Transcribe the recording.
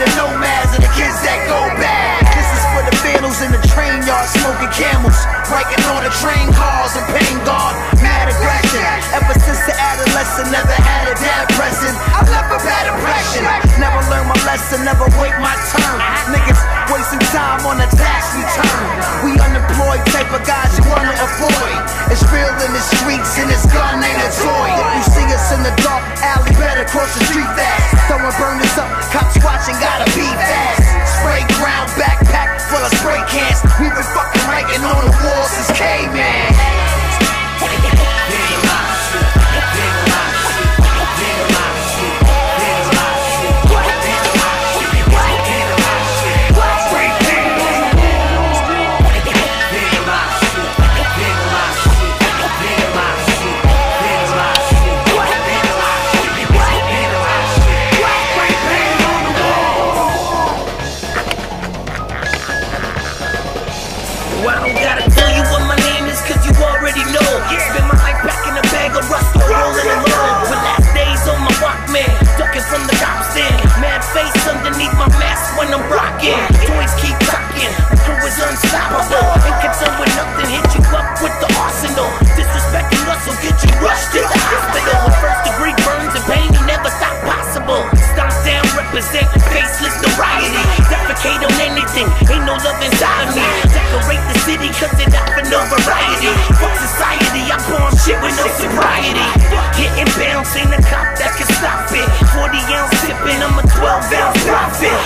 the nomads and the kids that go bad. This is for the vandals in the train yard smoking camels, breaking all the train cars and paying God mad aggression. Ever since the adolescent, never had a dad present. I left a bad impression. Never learned my lesson, never wait my turn. Niggas wasting time on a tax return. We unemployed type of guys you wanna avoid. It's real in the streets and this gun ain't a toy. If you see us in the dark alley, better cross the street fast. Throwing burners up, cops watching, gotta be fast. Spray ground backpack full of spray cans. We been fucking ranking on the walls since K-Man. From the cops in, mad face underneath my mask when I'm rocking. Toys keep talking, my crew is unstoppable. Ain't concerned with nothing, hit you up with the arsenal. Disrespecting us will get you rushed to the hospital. With first degree burns and pain, you never thought possible. Stomp down, represent, faceless notoriety. Defecate on anything, ain't no love inside of me. Decorate the city cause it offer no variety. Fuck society, I bomb shit with no sobriety. Getting bounce, ain't a cop that can stop it. 40 ounce sipping, I'm a 12 ounce profit.